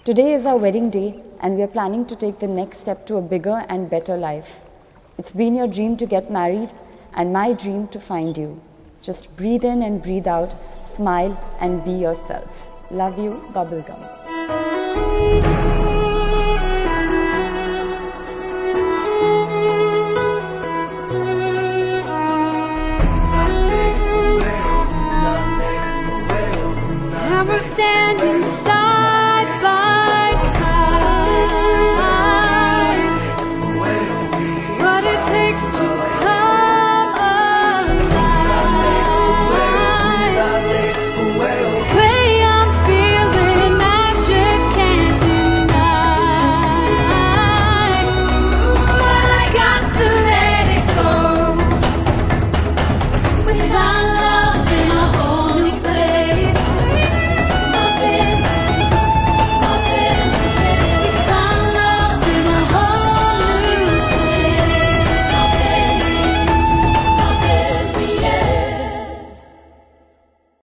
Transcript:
Today is our wedding day, and we are planning to take the next step to a bigger and better life. It's been your dream to get married, and my dream to find you. Just breathe in and breathe out, smile and be yourself. Love you, Bubblegum.